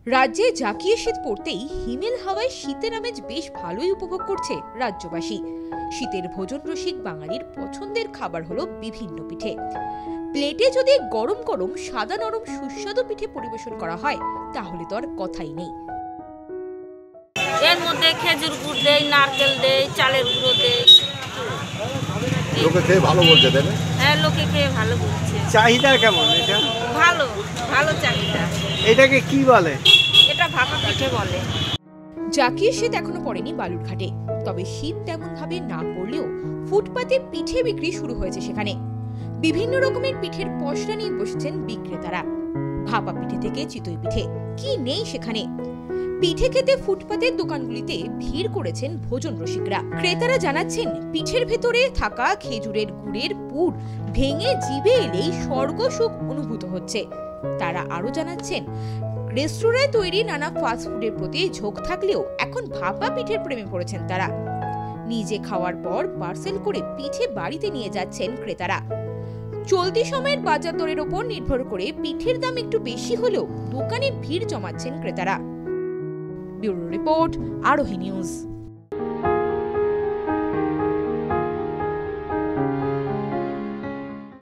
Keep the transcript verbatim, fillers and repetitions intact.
রাজ্যে জাঁকিয়ে শীত পড়তেই হিমেল হাওয়ায় শীতের আমেজ বেশ ভালোই উপভোগ করছে রাজ্যবাসী। শীতের ভোজন রসিক বাঙালির পছন্দের খাবার হলো বিভিন্ন পিঠে। প্লেটে যদি গরম গরম সাদা নরম সুস্বাদু পিঠে পরিবেশন করা হয় তাহলে তো আর কথাই নেই। এর মধ্যে খেজুর গুড় দেয়, নারকেল দেয়, চালের গুঁড়ো দেয়। লোকে খেয়ে ভালো বলছে, তাই না? হ্যাঁ, লোকে খেয়ে ভালো বলছে। চাহিদা কেমন এটা? ভালো ভালো চাহিদা। এটাকে কি বলে? এটা ভাপা পিঠে বলে। জাঁকিয়ে শীত এখনো পড়েনি বালুরঘাটে, তবে শীত তেমন ভাবে না পড়লেও ফুটপাতে পিঠে বিক্রি শুরু হয়েছে সেখানে। বিভিন্ন রকমের পিঠের পসরা নিয়ে বসেছেন বিক্রেতারা। ভাপা পিঠে থেকে চিতই পিঠে, কি নেই সেখানে। পিঠে খেতে ফুটপাতের দোকানগুলিতে ভিড় করেছেন ভোজন রসিকরা। ক্রেতারা জানাচ্ছেন পিঠের ভেতরে থাকা খেজুরের গুড়ের পুর ভেঙে জিভে এলেই স্বর্গ সুখ অনুভূত হচ্ছে। তারা আরো জানাচ্ছেন রেস্তোরাঁয় তৈরি নানা ফাস্ট ফুডের প্রতি ঝোঁক থাকলেও এখন ভাপা পিঠের প্রেমে পড়েছেন তারা। নিজে খাওয়ার পর পার্সেল করে পিঠে বাড়িতে নিয়ে যাচ্ছেন ক্রেতারা। চলতি সময়ের বাজার দরের ওপর নির্ভর করে পিঠের দাম একটু বেশি হলেও দোকানে ভিড় জমাচ্ছেন ক্রেতারা। Bureau report, Arohi news.